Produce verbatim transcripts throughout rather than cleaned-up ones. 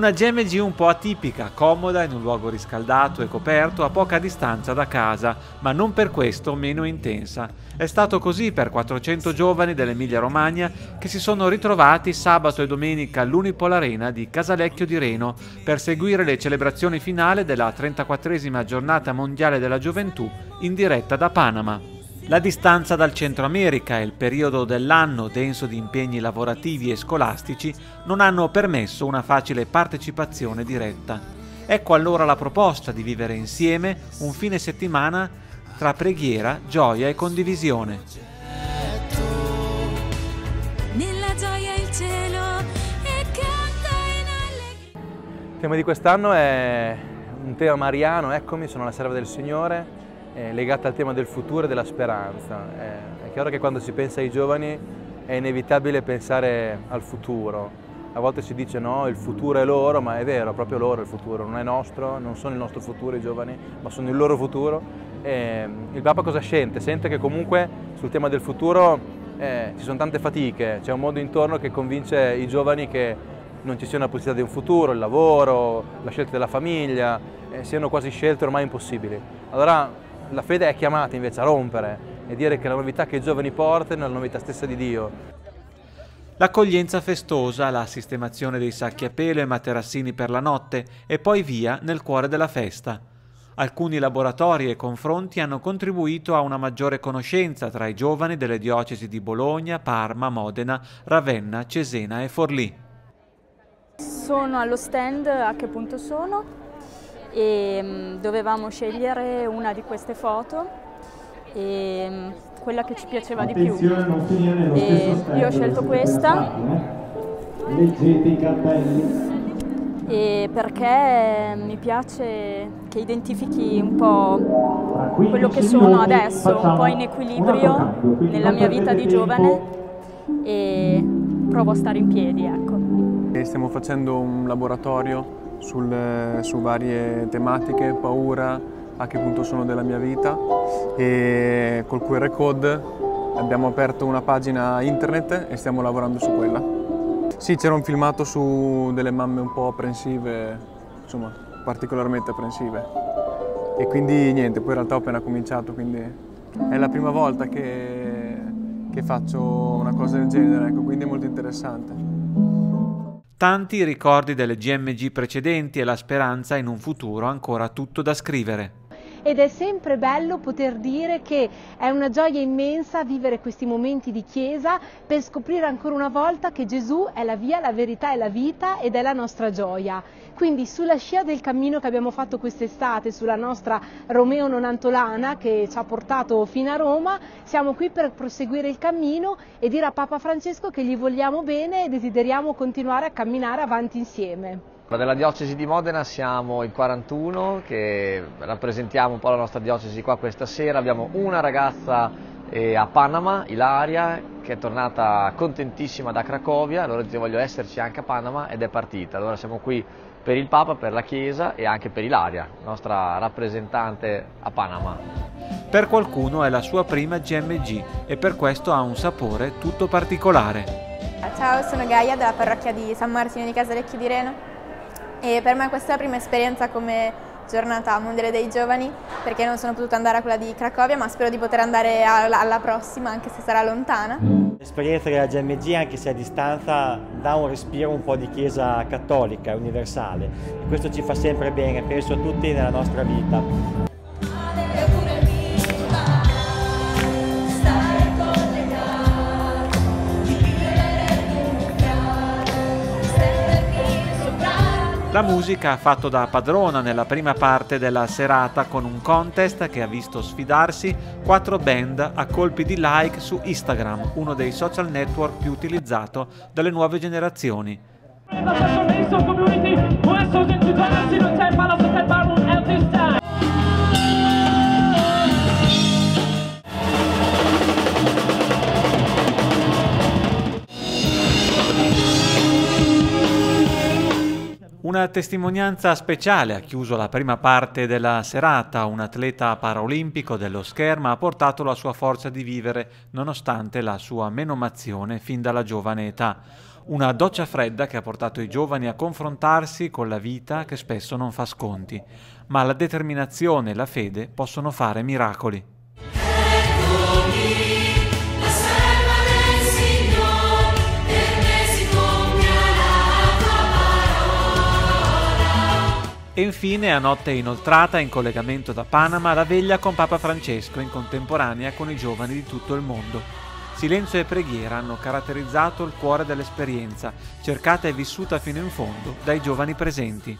Una G M G un po' atipica, comoda in un luogo riscaldato e coperto a poca distanza da casa, ma non per questo meno intensa. È stato così per quattrocento giovani dell'Emilia-Romagna che si sono ritrovati sabato e domenica all'Unipol Arena di Casalecchio di Reno per seguire le celebrazioni finali della trentaquattresima giornata mondiale della gioventù in diretta da Panama. La distanza dal Centro America e il periodo dell'anno denso di impegni lavorativi e scolastici non hanno permesso una facile partecipazione diretta. Ecco allora la proposta di vivere insieme un fine settimana tra preghiera, gioia e condivisione. Nella gioia il cielo e canta in allegria. Il tema di quest'anno è un tema mariano, eccomi, sono la serva del Signore. Eh, legata al tema del futuro e della speranza. Eh, è chiaro che quando si pensa ai giovani è inevitabile pensare al futuro. A volte si dice no, il futuro è loro, ma è vero, è proprio loro il futuro, non è nostro, non sono il nostro futuro i giovani, ma sono il loro futuro. Eh, il Papa cosa sente? Sente che comunque sul tema del futuro eh, ci sono tante fatiche, c'è un mondo intorno che convince i giovani che non ci sia una possibilità di un futuro, il lavoro, la scelta della famiglia, eh, siano quasi scelte ormai impossibili. Allora, la fede è chiamata invece a rompere e dire che la novità che i giovani portano è la novità stessa di Dio. L'accoglienza festosa, la sistemazione dei sacchi a pelo e materassini per la notte e poi via nel cuore della festa. Alcuni laboratori e confronti hanno contribuito a una maggiore conoscenza tra i giovani delle diocesi di Bologna, Parma, Modena, Ravenna, Cesena e Forlì. Sono allo stand A Che Punto Sono e dovevamo scegliere una di queste foto e quella che ci piaceva di più. E io ho scelto questa e perché mi piace che identifichi un po' quello che sono adesso, un po' in equilibrio nella mia vita di giovane e provo a stare in piedi, ecco. Stiamo facendo un laboratorio Sul, su varie tematiche, paura, a che punto sono della mia vita, e col Q R code abbiamo aperto una pagina internet e stiamo lavorando su quella. Sì, c'era un filmato su delle mamme un po' apprensive, insomma particolarmente apprensive, e quindi niente, poi in realtà ho appena cominciato, quindi è la prima volta che, che faccio una cosa del genere, ecco, quindi è molto interessante. Tanti i ricordi delle G M G precedenti e la speranza in un futuro ancora tutto da scrivere. Ed è sempre bello poter dire che è una gioia immensa vivere questi momenti di chiesa per scoprire ancora una volta che Gesù è la via, la verità e la vita ed è la nostra gioia. Quindi sulla scia del cammino che abbiamo fatto quest'estate, sulla nostra Romeo Nonantolana che ci ha portato fino a Roma, siamo qui per proseguire il cammino e dire a Papa Francesco che gli vogliamo bene e desideriamo continuare a camminare avanti insieme. Della diocesi di Modena siamo in quarantuno che rappresentiamo un po' la nostra diocesi qua questa sera. Abbiamo una ragazza eh, a Panama, Ilaria, che è tornata contentissima da Cracovia, allora dice voglio esserci anche a Panama ed è partita. Allora siamo qui per il Papa, per la Chiesa e anche per Ilaria, nostra rappresentante a Panama. Per qualcuno è la sua prima G M G e per questo ha un sapore tutto particolare. Ciao, sono Gaia della parrocchia di San Martino di Casalecchio di Reno. E per me questa è la prima esperienza come giornata mondiale dei giovani, perché non sono potuta andare a quella di Cracovia, ma spero di poter andare alla, alla prossima, anche se sarà lontana. L'esperienza della G M G, anche se a distanza, dà un respiro un po' di chiesa cattolica, universale. E questo ci fa sempre bene, penso a tutti nella nostra vita. La musica ha fatto da padrona nella prima parte della serata con un contest che ha visto sfidarsi quattro band a colpi di like su Instagram, uno dei social network più utilizzato dalle nuove generazioni. Una testimonianza speciale ha chiuso la prima parte della serata. Un atleta paraolimpico dello scherma ha portato la sua forza di vivere nonostante la sua menomazione fin dalla giovane età. Una doccia fredda che ha portato i giovani a confrontarsi con la vita che spesso non fa sconti, ma la determinazione e la fede possono fare miracoli. E infine, a notte inoltrata, in collegamento da Panama, la veglia con Papa Francesco in contemporanea con i giovani di tutto il mondo. Silenzio e preghiera hanno caratterizzato il cuore dell'esperienza, cercata e vissuta fino in fondo dai giovani presenti.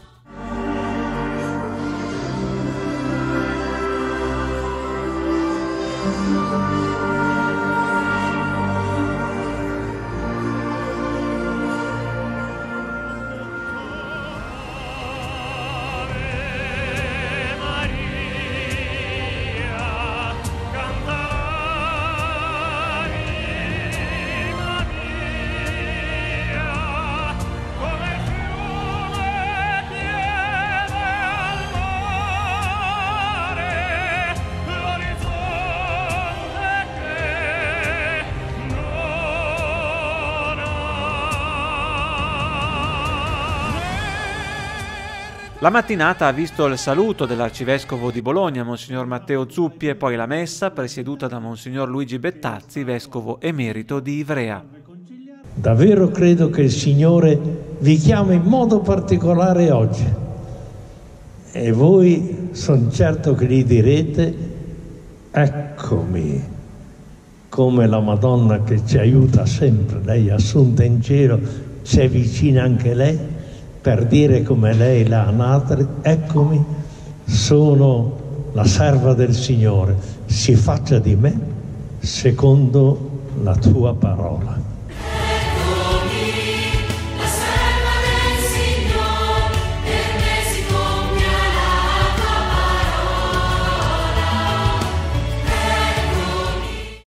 La mattinata ha visto il saluto dell'arcivescovo di Bologna, Monsignor Matteo Zuppi, e poi la messa presieduta da Monsignor Luigi Bettazzi, vescovo emerito di Ivrea. Davvero credo che il Signore vi chiama in modo particolare oggi e voi sono certo che gli direte: eccomi, come la Madonna che ci aiuta sempre, lei assunta in cielo, c'è vicina anche lei, per dire come lei l'ha amata: eccomi, sono la serva del Signore, si faccia di me secondo la tua parola.